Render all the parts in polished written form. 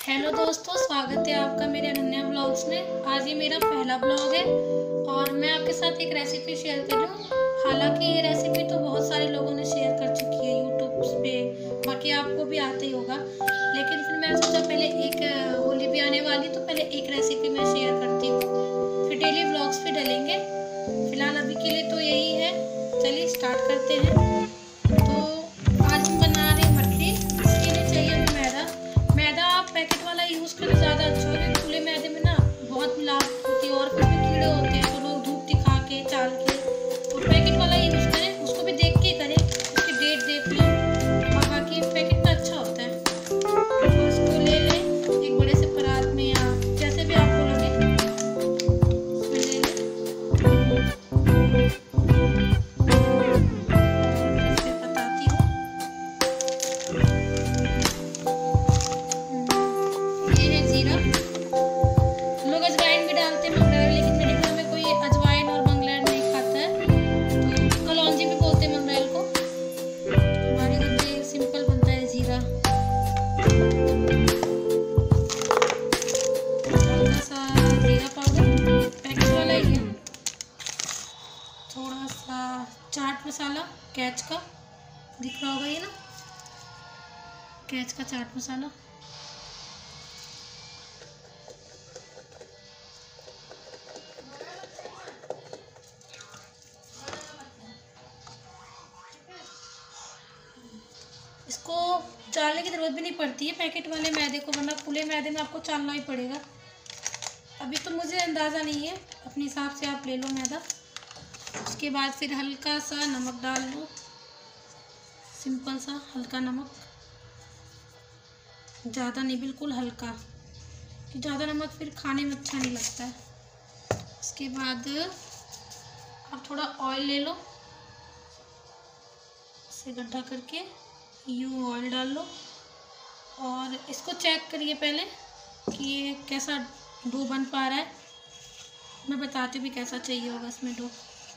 Hello दोस्तों, स्वागत है आपका मेरे अनन्या ब्लॉग्स में। आज ये मेरा पहला ब्लॉग है और मैं आपके साथ एक रेसिपी शेयर कर रही हूँ। हालांकि ये रेसिपी तो बहुत सारे लोगों ने शेयर कर चुकी है यूट्यूब पे, बाकी आपको भी आता ही होगा। लेकिन फिर मैं सोचा पहले एक होली भी आने वाली, तो पहले एक रेसिपी मैं शेयर करती हूँ, फिर डेली ब्लॉग्स भी डलेंगे। फिलहाल अभी के लिए तो यही है। चलिए स्टार्ट करते हैं। तो आज हम बना रहे हैं मठरी। इसके लिए चाहिए हमें मैदा आप पैकेट वाला यूज़ करें ज़्यादा अच्छा होगा, क्योंकि खुले मैदे में ना बहुत मिलावट होती है और फिर भी कीड़े होते हैं, तो लोग धूप दिखा के चाल के, तो पैकेट वाला यूज़ करें। उसको भी देख के करें, उसकी डेट देख लें, और बाकी पैकेट का अच्छा होता है। तो इसको ले लें एक बड़े से परात में या जैसे भी आपको लगे उसमें ले लें। फिर बताती हूँ। ये है जीरा। लोग अजवाइन भी डालते हैं मंगरेल, लेकिन मेरे घर में कोई अजवाइन और मंगरेल नहीं खाता है, तो कलौंजी भी बोलते हैं मंगरेल को। हमारे घर पे सिंपल बनता है जीरा। हल्का सा जीरा पाउडर, पैकेट वाला ही है। थोड़ा सा चाट मसाला कैच का, दिख रहा होगा ये ना, कैच का चाट मसाला। इसको चालने की ज़रूरत भी नहीं पड़ती है पैकेट वाले मैदे को, वरना खुले मैदे में आपको चालना ही पड़ेगा। अभी तो मुझे अंदाज़ा नहीं है, अपने हिसाब से आप ले लो मैदा। उसके बाद फिर हल्का सा नमक डाल लो, सिंपल सा हल्का नमक, ज़्यादा नहीं, बिल्कुल हल्का, कि ज़्यादा नमक फिर खाने में अच्छा नहीं लगता है। उसके बाद आप थोड़ा ऑयल ले लो, इसे गड्ढा करके यूँ ऑयल डाल लो, और इसको चेक करिए पहले कि ये कैसा डो बन पा रहा है। मैं बताती हूँ भी कैसा चाहिए होगा इसमें डो।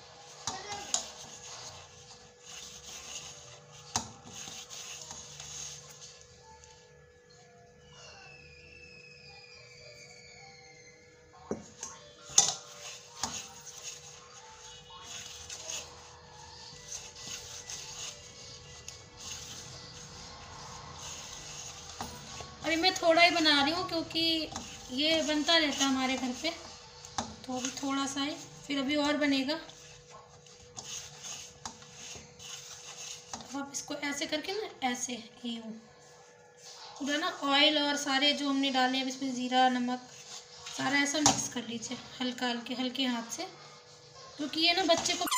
अभी मैं थोड़ा ही बना रही हूँ, क्योंकि ये बनता रहता है हमारे घर पे, तो अभी थोड़ा सा ही, फिर अभी और बनेगा। अब आप इसको ऐसे करके ना, ऐसे यूँ पूरा ना ऑयल और सारे जो हमने डाले हैं इसमें, जीरा नमक सारा ऐसा मिक्स कर लीजिए हल्का हल्के हल्के हाथ से, क्योंकि ये ना बच्चे को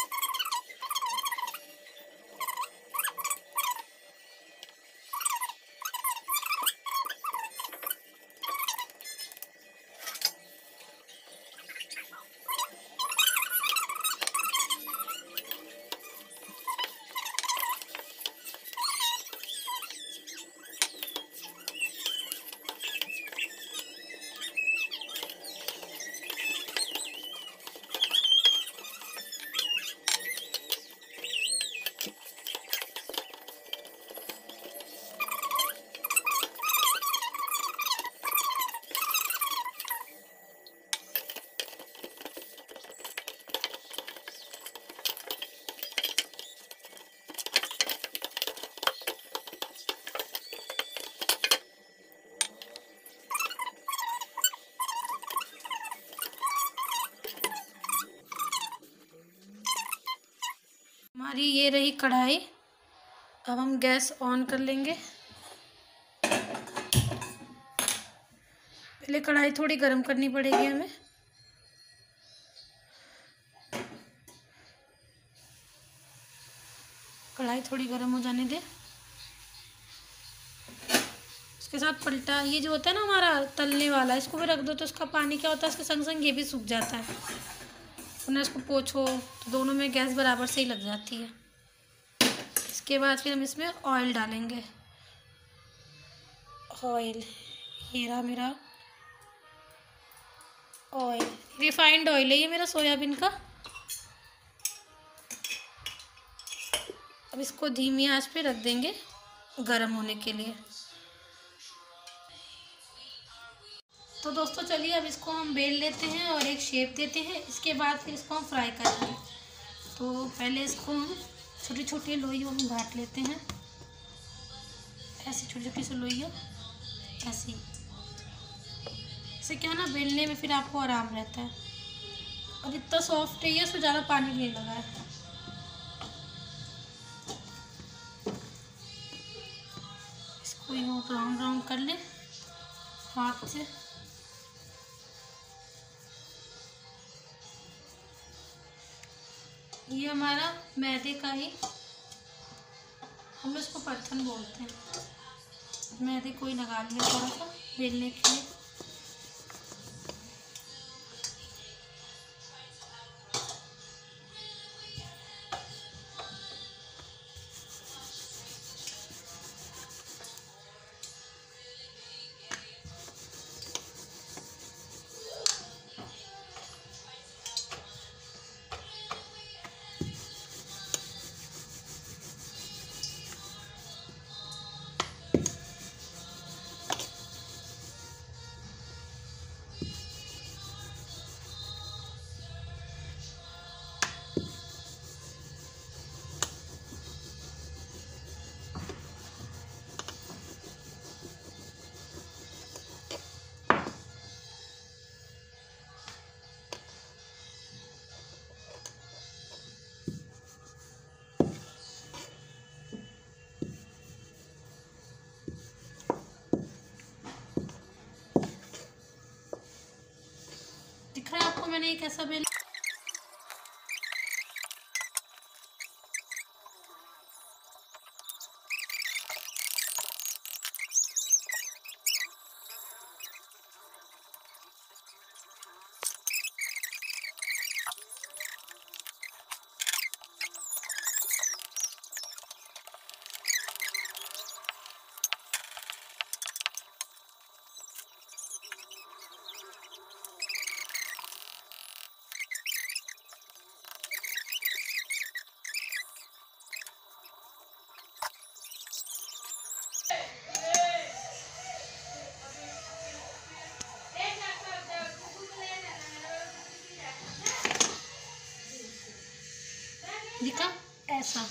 हमारी ये रही कढ़ाई। अब हम गैस ऑन कर लेंगे। पहले कढ़ाई थोड़ी गर्म करनी पड़ेगी हमें। कढ़ाई थोड़ी गर्म हो जाने दे। उसके साथ पलटा, ये जो होता है ना हमारा तलने वाला, इसको भी रख दो, तो उसका पानी क्या होता है, इसके संग संग ये भी सूख जाता है। वरना इसको पोछो तो दोनों में गैस बराबर से ही लग जाती है। इसके बाद फिर हम इसमें ऑयल डालेंगे। ऑयल, ये रहा मेरा ऑयल, रिफाइंड ऑयल है ये मेरा, सोयाबीन का। अब इसको धीमी आंच पे रख देंगे गरम होने के लिए। तो दोस्तों चलिए अब इसको हम बेल लेते हैं और एक शेप देते हैं, इसके बाद फिर इसको हम फ्राई करेंगे। तो पहले इसको हम छोटी छोटी लोइयों में बांट लेते हैं, ऐसी छोटी छोटी सी लोइयों, ऐसी। इससे क्या है ना, बेलने में फिर आपको आराम रहता है। और इतना सॉफ्ट है ये, उसमें ज़्यादा पानी नहीं लगा है। इसको यूँ राउंड राउंड कर लें हाथ से। ये हमारा मैदे का ही, हम इसको परथन बोलते हैं। मैदे को ही लगा लिया थोड़ा सा बेलने के लिए। दिख रहा है आपको मैंने ये कैसा बेल। दिखा ऐसा।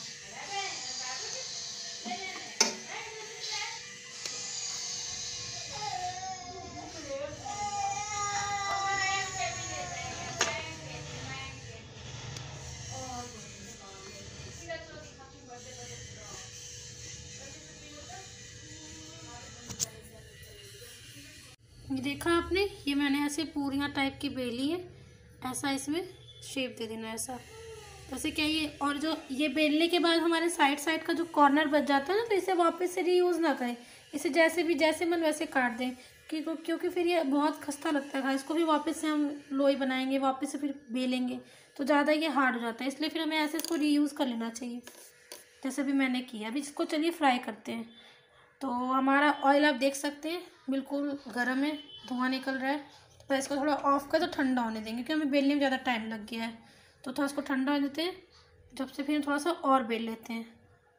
ये देखा आपने, ये मैंने ऐसे पूरियाँ टाइप की बेली है। ऐसा इसमें शेप दे देना ऐसा। वैसे क्या ये, और जो ये बेलने के बाद हमारे साइड साइड का जो कॉर्नर बच जाता है ना, तो इसे वापस से रीयूज़ ना करें। इसे जैसे मन वैसे काट दें, क्योंकि फिर ये बहुत खस्ता लगता है। इसको भी वापस से हम लोई बनाएंगे, वापस से फिर बेलेंगे तो ज़्यादा ये हार्ड हो जाता है। इसलिए फिर हमें ऐसे इसको रीयूज़ कर लेना चाहिए, जैसे भी मैंने किया। अभी इसको चलिए फ्राई करते हैं। तो हमारा ऑयल आप देख सकते हैं बिल्कुल गर्म है, धुआं निकल रहा है। पर इसको थोड़ा ऑफ कर तो ठंडा होने देंगे, क्योंकि हमें बेलने में ज़्यादा टाइम लग गया है। तो थोड़ा इसको ठंडा होने देते हैं, जब से फिर थोड़ा सा और बेल लेते हैं।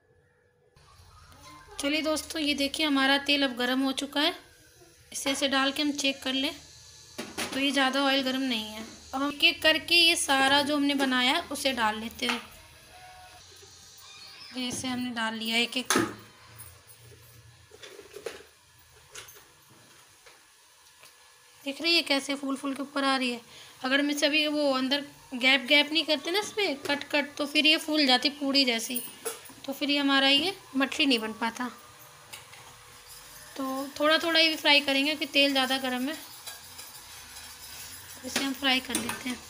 चलिए दोस्तों, ये देखिए हमारा तेल अब गर्म हो चुका है। इसे ऐसे डाल के हम चेक कर लें, तो ये ज़्यादा ऑयल गर्म नहीं है। अब हम एक करके ये सारा जो हमने बनाया उसे डाल लेते हैं। इसे हमने डाल लिया एक एक। देख रही है कैसे फूल फूल के ऊपर आ रही है। अगर मैं सभी वो अंदर गैप नहीं करते ना इसमें कट, तो फिर ये फूल जाती पूड़ी जैसी। तो फिर ये हमारा ये मठरी नहीं बन पाता। तो थोड़ा थोड़ा ही फ्राई करेंगे, कि तेल ज़्यादा गर्म है। इसे हम फ्राई कर लेते हैं।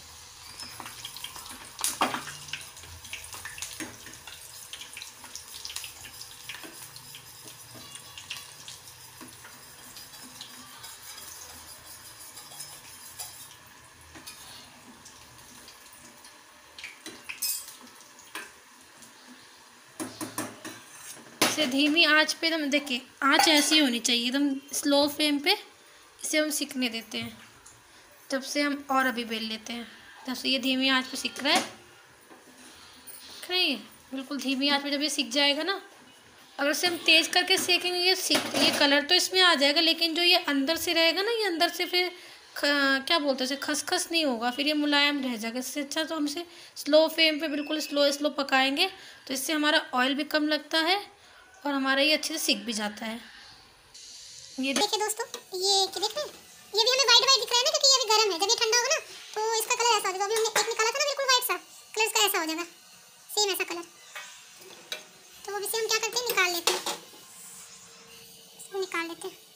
इसे धीमी आंच पे एकदम, देखिए आंच ऐसी होनी चाहिए एकदम स्लो फ्लेम पे। इसे हम सिकने देते हैं, तब से हम और अभी बेल लेते हैं। जब से ये धीमी आंच पे सिक रहा है, बिल्कुल धीमी आंच पे जब ये सिक जाएगा ना, अगर इसे हम तेज़ करके सेकेंगे ये कलर तो इसमें आ जाएगा, लेकिन जो ये अंदर से रहेगा ना, ये अंदर से फिर क्या बोलते हैं इसे, खसखस नहीं होगा, फिर ये मुलायम रह जाएगा। इससे अच्छा तो हम इसे स्लो फ्लेम पे बिल्कुल स्लो स्लो पकाएंगे, तो इससे हमारा ऑयल भी कम लगता है और हमारा ये अच्छे से सीख भी जाता है। ये देखिए दोस्तों, ये देख रहे हैं, ये भी हमें वाइट वाइट दिख रहा है ना, क्योंकि ये अभी गर्म है। जब ये ठंडा होगा ना तो इसका कलर ऐसा हो जाएगा। अभी हमने एक निकाला था ना बिल्कुल वाइट सा, कलर इसका ऐसा हो जाएगा, सेम ऐसा कलर। तो अब इसे हम क्या करते हैं, निकाल लेते हैं, इसको निकाल लेते हैं।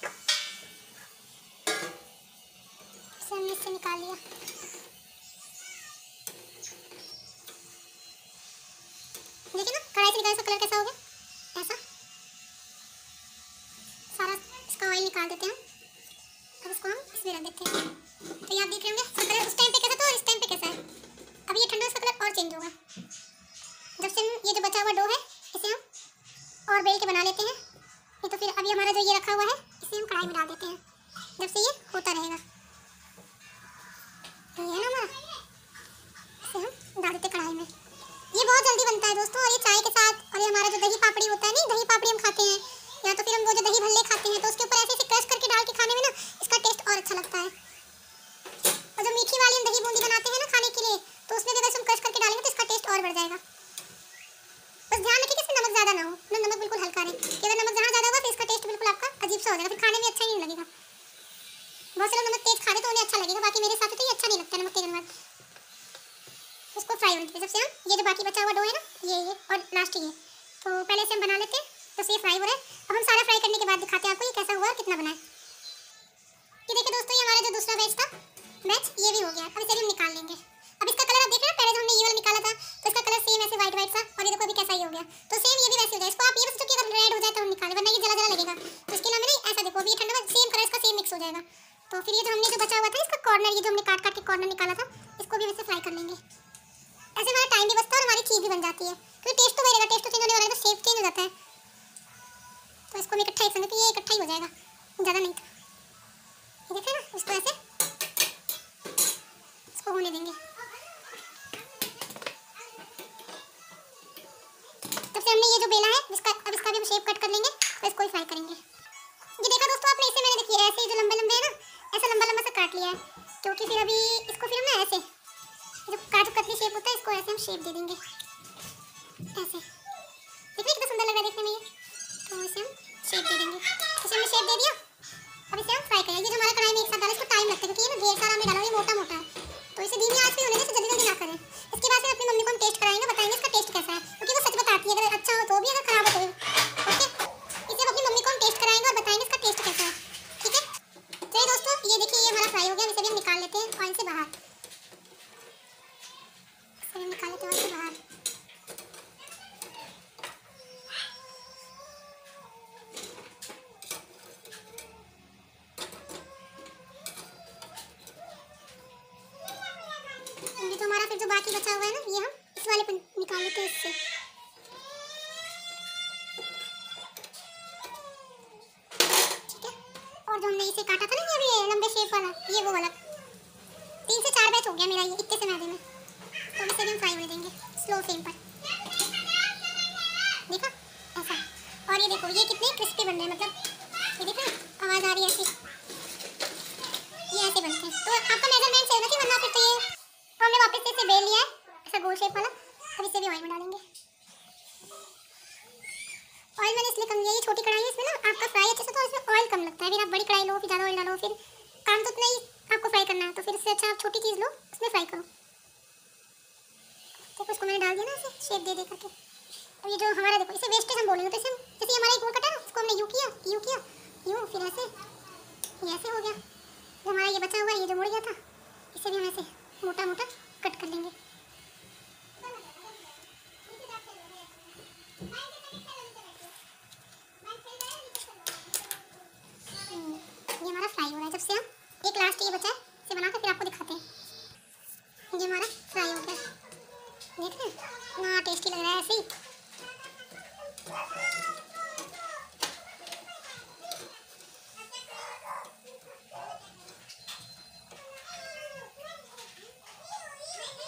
इसे हमने इससे निकाल लिया। देखिए ना, कढ़ाई से निकाला इसका कलर कैसा हो गया, ऐसा। सारा इसका ऑयल निकाल देते हैं। अब इसको हम इसमें रख देते हैं। तो ये आप देख रहे होंगे इसका कलर उस टाइम पे कैसा था और इस टाइम पे कैसा है। अभी ये ठंडा, इसका कलर और चेंज होगा। जब से ये जो बचा हुआ डो है इसे हम और बेल के बना लेते हैं। नहीं तो फिर अभी हमारा जो ये रखा हुआ है इसे हम कढ़ाई में डाल देते हैं, जब से ये होता रहेगा। ये है ना हमारा, इसे हम डाल देते हैं कढ़ाई में। ये बहुत जल्दी बनता है दोस्तों, और ये चाय के साथ, और ये हमारा जो दही पापड़ी होता है, नहीं दही पापड़ी हम खाते हैं, या तो फिर हम वो जो दही भल्ले खाते हैं, तो उसके ऊपर ऐसे ऐसे क्रश करके डाल के खाने में ना इसका टेस्ट और अच्छा लगता है। और जो मीठी वाली हम दही बूंदी बनाते हैं ना खाने के लिए, तो उसमें भी बस हम क्रश करके डालेंगे तो इसका टेस्ट और बढ़ जाएगा। बस ध्यान रखिए कि इसमें नमक ज़्यादा ना हो, नमक बिल्कुल हल्का रहे, कि अगर नमक जहाँ ज़्यादा होगा तो इसका टेस्ट बिल्कुल आपका अजीब सा हो जाएगा, फिर खाने में अच्छा ही नहीं लगेगा। बहुत से लोग नमक तेज खा रहे तो उन्हें अच्छा लगेगा, बाकी मेरे साथ तो ये अच्छा नहीं लगता नमक तेज नमक। उसको फ्राई होने देते, जब से हम ये जो बाकी बचा हुआ डो है ना, ये और लास्ट ये, तो पहले से हम बना लेते हैं, तो ये फ्राई हो रहा है। अब हम सारा फ्राई करने के बाद दिखाते हैं आपको ये कैसा हुआ और कितना बना है। ये देखिए दोस्तों, ये हमारा जो दूसरा बैच था, बैच ये भी हो गया। अब इसे भी हम निकाल लेंगे। अब इसका कलर आप देख रहे हैं, पहले जो हमने ये वाला निकाला था तो इसका कलर सेम ऐसे वाइट वाइट सा, और ये देखो अभी कैसा ही हो गया। तो सेम ये भी वैसे हो जाए। इसको आप ये बस कि अगर रेड हो जाए तो हम निकालें, वरना ये जला जला लगेगा। तो इसके लिए हमें ऐसा देखो, अभी ये ठंडा सेम कलर इसका सेम मिक्स हो जाएगा। तो फिर ये जो हमने जो बचा हुआ था इसका कॉर्नर, ये जो हमने काट काट के कॉर्नर निकाला था, इसको भी वैसे फ्राई कर लेंगे। ऐसे हमारा टाइम भी बचता है और हमारी चीज़ भी बन जाती है, क्योंकि टेस्ट तो बढ़ेगा, टेस्ट तो चेंज होने वाला है, तो शेप चेंज हो जाता है। तो इसको हम इकट्ठा एक संग, तो ये इकट्ठा ही हो जाएगा, ज़्यादा नहीं। ये देख रहे हैं ना, इसको ऐसे इसको होने देंगे। तब से हमने ये जो बेला है इसका, अब इसका भी हम शेप कट कर लेंगे और इसको ही फ्राई करेंगे। ये देखा दोस्तों आपने, इसे मैंने देखिए ऐसे जो लंबे लंबे है ना, ऐसा लंबा लंबा सा काट लिया है, क्योंकि फिर अभी इसको फिर हम ना ऐसे जो काजू कतली शेप होता है, इसको ऐसे हम शेप दे देंगे ऐसे। देखिए कितना सुंदर लग रहा है देखने में ये। तो इसे हम शेप दे देंगे, इसे हमने शेप दे दिया। अब इसे हम फ्राई करेंगे। ये जो हमारा कढ़ाई में एक साथ डाला, इसको टाइम लगता है, क्योंकि ये ना ढेर सारा हमने डाला, ये मोटा मोटा है, तो इसे धीमी आंच पे होने से जल्दी जल्दी ना करें। इसके बाद फिर अपनी मम्मी को हम टेस्ट कराएंगे, बताएंगे इसका टेस्ट कैसा है, क्योंकि वो सच बताती है, अगर अच्छा हो तो भी, अगर खराब हो तो भी। ओके, इसे अपनी मम्मी को हम टेस्ट कराएंगे और बताएंगे इसका टेस्ट कैसा है, ठीक है। चलिए दोस्तों, ये देखिए ये हमारा फ्राई हो गया। इसे भी हम निकाल लेते हैं ऑयल से बाहर, इसे हम निकाल लेते हैं ऑयल से बाहर। तो हमारा फिर जो बाकी बचा हुआ है ना, ये हम इस वाले पे निकाल लेते हैं इससे। ठीक है, और जो हमने इसे काटा था ना, ये लंबे शेप वाला, ये वो वाला 3 से 4 बैच हो गया मेरा ये इतने से मैदे में। तो इसे भी हम फ्राई होने देंगे स्लो फ्लेम पर। देखा ऐसा, और ये देखो ये कितने क्रिस्पी बन रहे हैं, मतलब ये देखा आवाज़ आ रही है ऐसी, ये ऐसे बनते हैं। तो आपका मेजरमेंट से होना चाहिए, वरना फिर तो ये, तो हमने वापस से इसे बेल लिया है ऐसा गोल शेप वाला। अब इसे भी ऑयल में डालेंगे। ऑयल मैंने इसलिए कम लिया, ये छोटी कढ़ाई है, इसमें ना आपका फ्राई अच्छे से, तो इसमें ऑयल कम लगता है। फिर आप बड़ी कढ़ाई लो, फिर ज़्यादा ऑयल डालो, फिर काम तो उतना ही आपको फ्राई करना है, तो फिर इससे अच्छा आप छोटी चीज़ लो, उसमें फ्राई करो। देखो इसको मैंने डाल दिया ना ऐसे शेप दे दे करके। अब ये जो हमारा देखो, इसे वेस्टेज हम बोलेंगे, तो इसे जैसे हमारा एक गोल कटा ना, इसको हमने यूँ किया यूँ, फिर ऐसे ये ऐसे हो गया। जो हमारा ये बचा हुआ है, ये जो मुड़ गया था, इसे भी हम ऐसे मोटा मोटा कट कर लेंगे। ये हमारा फ्राई हो रहा है। जब से हम एक लास्ट ये बचा है, इसे बनाकर फिर आपको दिखाते हैं। ये हमारा फ्राई हो गया, देख रहे हैं ना, टेस्टी लग रहा है ऐसे ही।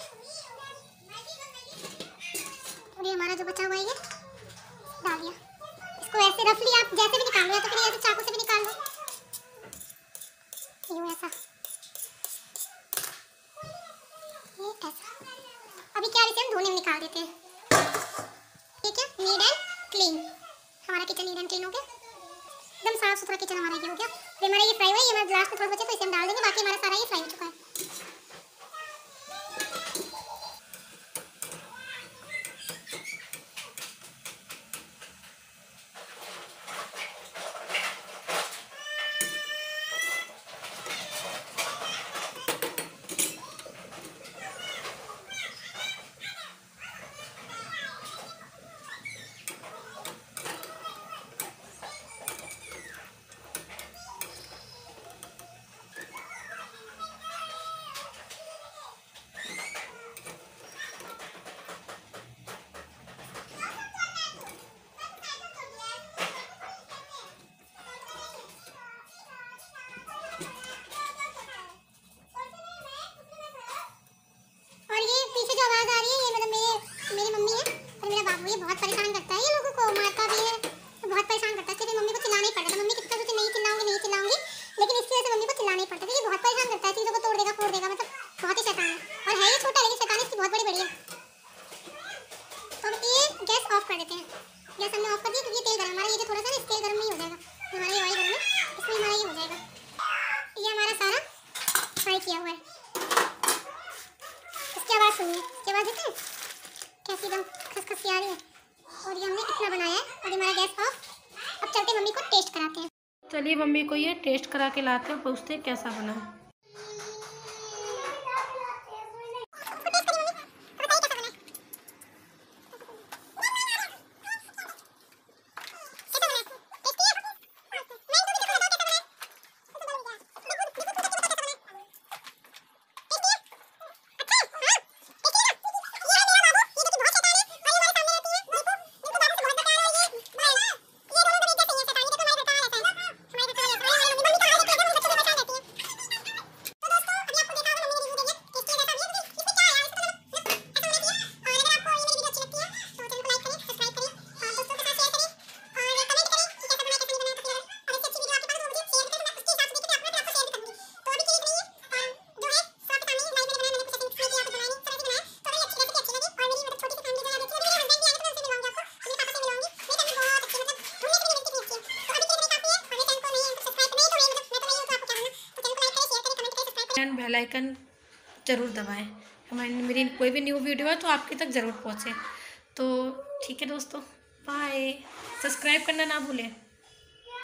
और ये हमारा जो बचा हुआ है ये डाल दिया। निकाल देते हैं। ठीक है, नीट एंड क्लीन, हमारा किचन नीट एंड क्लीन हो गया, एकदम साफ सुथरा किचन हमारा ये हो गया। फिर हमारा ये फ्राई हुआ, ये हमारा लास्ट में थोड़ा बचा तो इसे हम डाल देंगे, बाकी हमारा सारा ये फ्राई हो चुका है। मेरी मम्मी है और मेरा बाबू, ये बहुत परेशान करता है, ये लोगों को मारता भी है, बहुत परेशान करता है। इसलिए मम्मी को चिल्लाना ही पड़ता है, मम्मी कितना सोचे नहीं चिल्लाऊंगी, लेकिन इसकी वजह से मम्मी को चिल्लाना ही पड़ता है। ये बहुत परेशान करता है, चीज़ों को तोड़ देगा फोड़ देगा, मतलब बहुत ही शैतान है। और है ये छोटा लेकिन शैतानी इसकी बहुत बड़ी है। तो अब ये गैस ऑफ कर देते हैं। गैस हमने ऑफ कर दिया क्योंकि तेल गर्म, हमारा ये जो थोड़ा सा ना तेल गर्म नहीं हो जाएगा, हमारा ये ऑयल गर्म है, इसमें हमारा ये हो जाएगा। ये हमारा सारा फ्राई किया हुआ है। इसकी आवाज़ सुनिए, इसकी आवाज़ देते हैं कैसी एकदम खसखसी आ रही है। और ये हमने इतना बनाया है और ये हमारा गैस ऑफ। अब चलते मम्मी को टेस्ट कराते हैं। चलिए मम्मी को ये टेस्ट करा के लाते हैं, पूछते हैं कैसा बना। बेल आइकन ज़रूर दबाएं, हमारी मेरी कोई भी न्यू वीडियो है तो आपके तक ज़रूर पहुँचे। तो ठीक है दोस्तों, बाय, सब्सक्राइब करना ना भूलें।